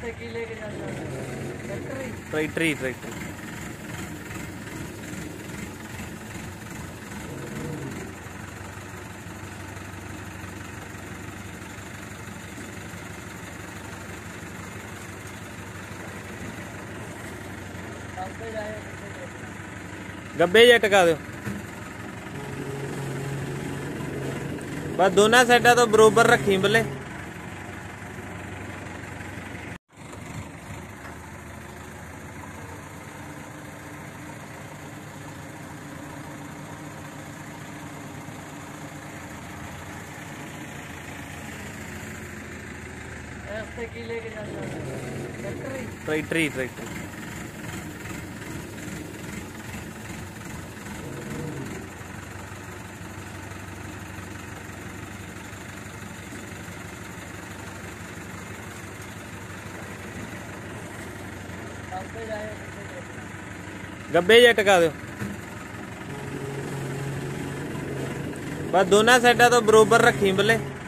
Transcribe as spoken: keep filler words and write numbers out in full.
की लेके जाते हैं ट्रैक्टर ही ट्रैक्टर। गब्बे जे टका दो बस दोनों साइडा तो बरोबर रखी बल्ले। की लेके जाते हैं ट्रैक्टर ही ट्रैक्टर। गब्बे जे टका दो बस दोनों साइडा तो बरोबर रखी बल्ले।